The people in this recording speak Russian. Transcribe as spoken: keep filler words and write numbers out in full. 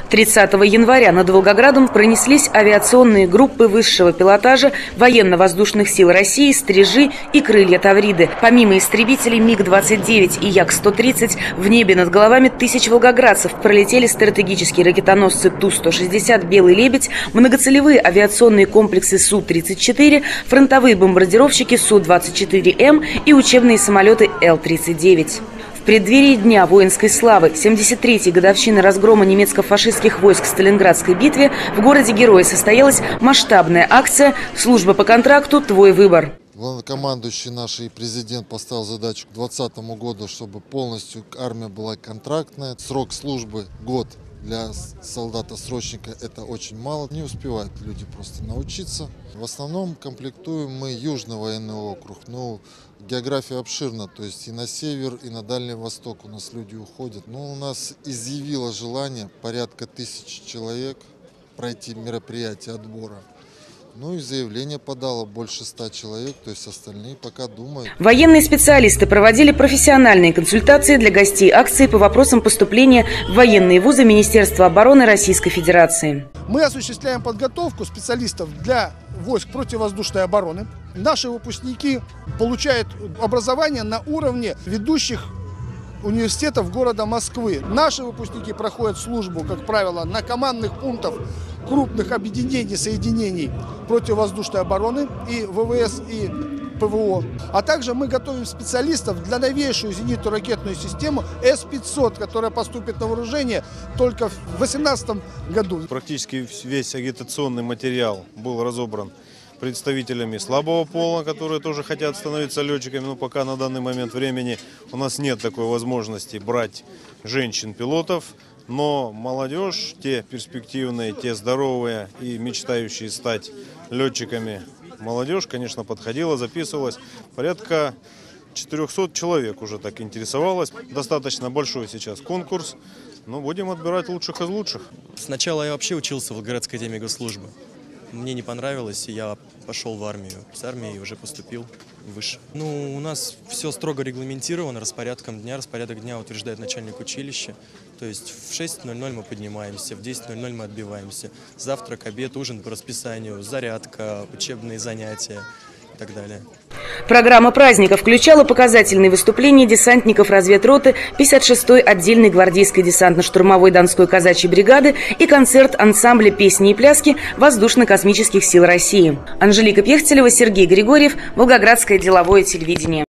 тридцатого января над Волгоградом пронеслись авиационные группы высшего пилотажа военно-воздушных сил России «Стрижи» и «Крылья Тавриды». Помимо истребителей МиГ двадцать девять и Як сто тридцать, в небе над головами тысяч волгоградцев пролетели стратегические ракетоносцы Ту сто шестьдесят «Белый лебедь», многоцелевые авиационные комплексы Су тридцать четыре, фронтовые бомбардировщики Су двадцать четыре М и учебные самолеты Эл тридцать девять. В преддверии Дня воинской славы, семьдесят третьей годовщины разгрома немецко-фашистских войск в Сталинградской битве, в городе-герое состоялась масштабная акция «Служба по контракту. Твой выбор». Главнокомандующий наш и президент поставил задачу к двадцатому году, чтобы полностью армия была контрактная. Срок службы – год. Для солдата-срочника это очень мало. Не успевают люди просто научиться. В основном комплектуем мы Южный военный округ. Но география обширна, то есть и на север, и на Дальний Восток у нас люди уходят. Но у нас изъявило желание порядка тысячи человек пройти мероприятие отбора. Ну и заявление подало больше ста человек, то есть остальные пока думают. Военные специалисты проводили профессиональные консультации для гостей акции по вопросам поступления в военные вузы Министерства обороны Российской Федерации. Мы осуществляем подготовку специалистов для войск противовоздушной обороны. Наши выпускники получают образование на уровне ведущих университетов города Москвы. Наши выпускники проходят службу, как правило, на командных пунктах крупных объединений, соединений противовоздушной обороны и ВВС, и ПВО. А также мы готовим специалистов для новейшую зенитно-ракетную систему Эс пятьсот, которая поступит на вооружение только в две тысячи восемнадцатом году. Практически весь агитационный материал был разобран представителями слабого пола, которые тоже хотят становиться летчиками, но пока на данный момент времени у нас нет такой возможности брать женщин-пилотов, но молодежь, те перспективные, те здоровые и мечтающие стать летчиками, молодежь, конечно, подходила, записывалась. Порядка четырёхсот человек уже так интересовалось. Достаточно большой сейчас конкурс, но будем отбирать лучших из лучших. Сначала я вообще учился в Волгоградской академии госслужбы. Мне не понравилось, и я пошел в армию. С армией уже поступил выше. Ну, у нас все строго регламентировано распорядком дня. Распорядок дня утверждает начальник училища. То есть в шесть ноль ноль мы поднимаемся, в десять ноль ноль мы отбиваемся. Завтрак, обед, ужин по расписанию, зарядка, учебные занятия и так далее. Программа праздника включала показательные выступления десантников разведроты пятьдесят шестой отдельной гвардейской десантно-штурмовой Донской казачьей бригады и концерт ансамбля песни и пляски Воздушно-космических сил России. Анжелика Пехтелева, Сергей Григорьев, Волгоградское деловое телевидение.